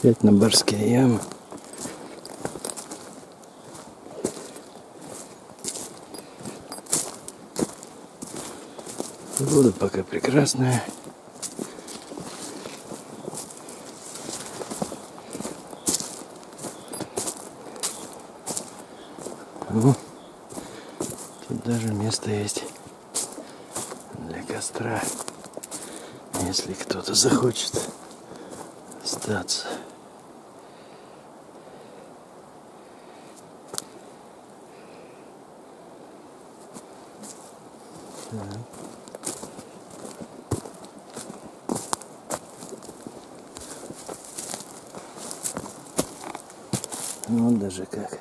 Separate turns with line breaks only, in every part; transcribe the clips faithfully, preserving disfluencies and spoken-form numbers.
Опять на барские ямы. Погода пока прекрасная. Ну, тут даже место есть для костра, если кто-то захочет остаться. Так. Вот даже как.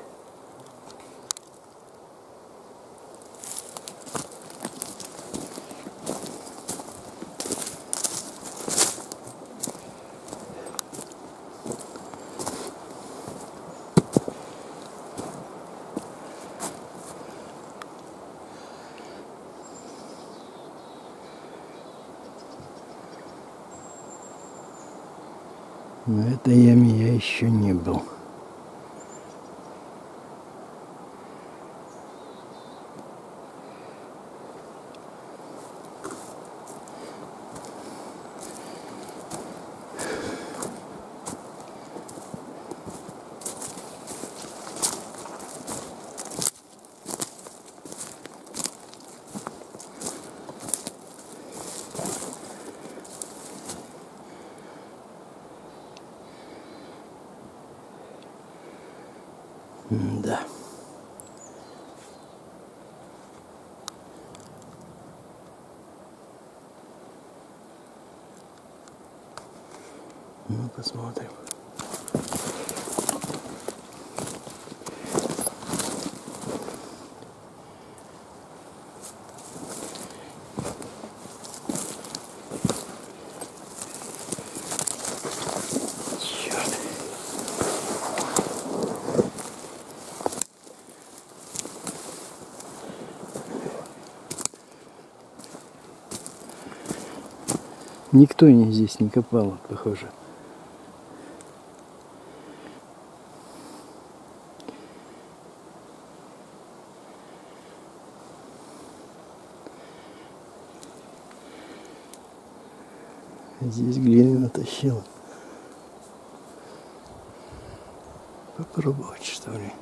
На этой яме я еще не был. Да. Ну, посмотрим. Черт. Никто не здесь не копал, похоже. Здесь глину натащил. Попробовать, что ли.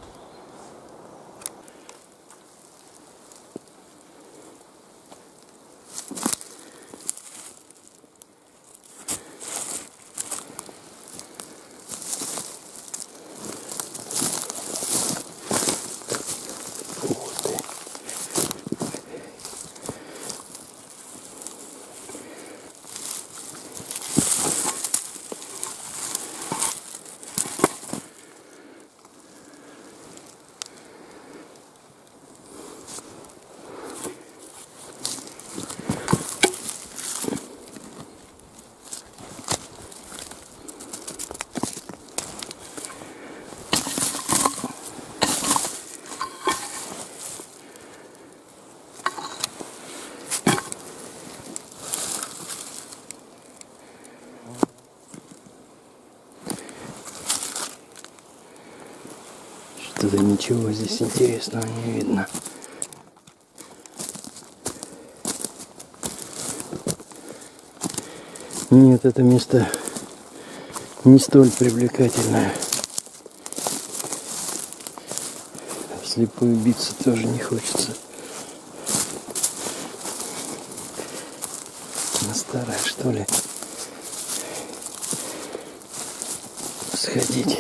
Что-то ничего здесь интересного не видно. Нет, это место не столь привлекательное. Вслепую биться тоже не хочется. На старое, что ли, сходить.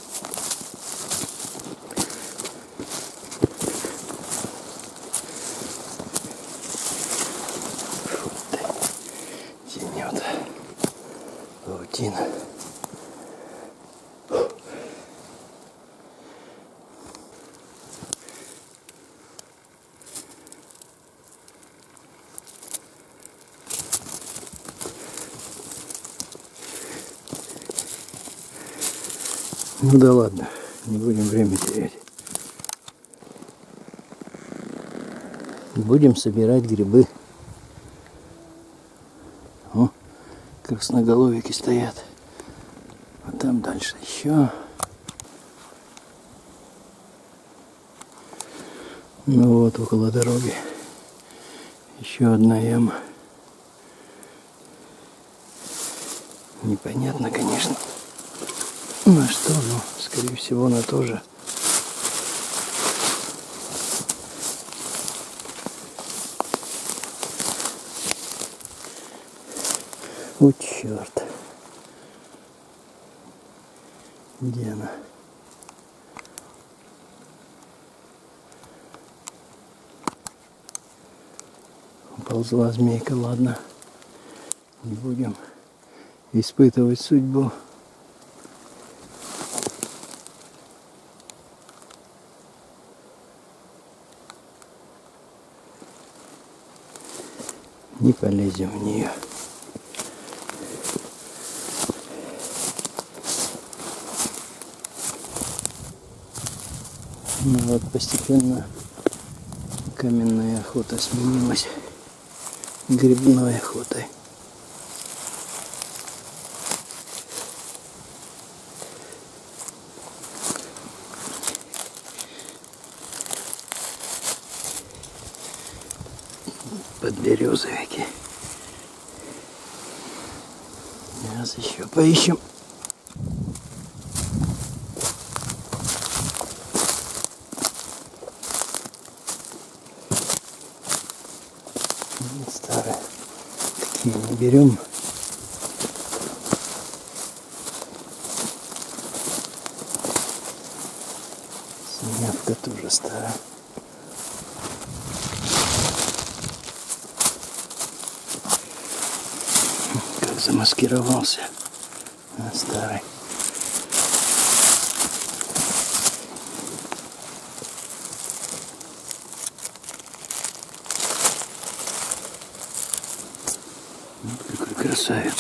Фу ты, тянет паутина. Ну да ладно, не будем время терять. Будем собирать грибы. О, красноголовики стоят под Там дальше еще. Ну вот, около дороги еще одна яма. Непонятно, конечно, на что, но скорее всего на то же. О, черт. Где она? Ползла змейка, ладно. Не будем испытывать судьбу. Не полезем в нее. Ну вот постепенно каменная охота сменилась грибной охотой. Подберезовики. Сейчас еще поищем. Старые. Такие не берем. Синявка тоже старая. Как замаскировался. А, старый. Вот какой красавец.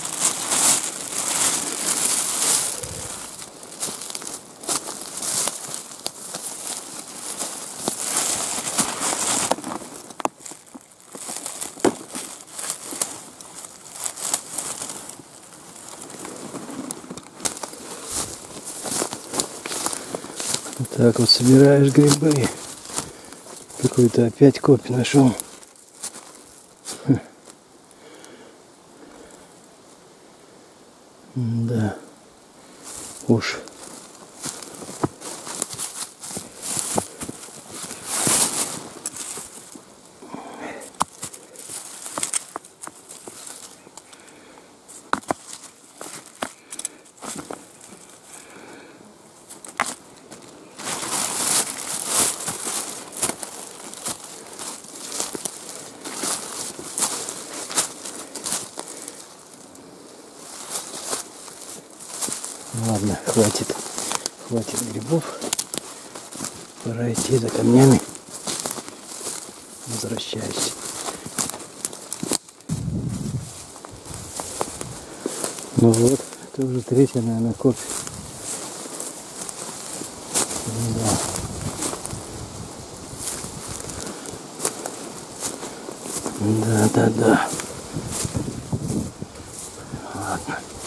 Вот так вот собираешь грибы. Какой-то опять копь нашел. Да, уж. Ладно, хватит, хватит грибов. Пора идти за камнями. Возвращаюсь. Ну вот, это уже третья, наверное, копь. Да. Да, да, да. Ладно.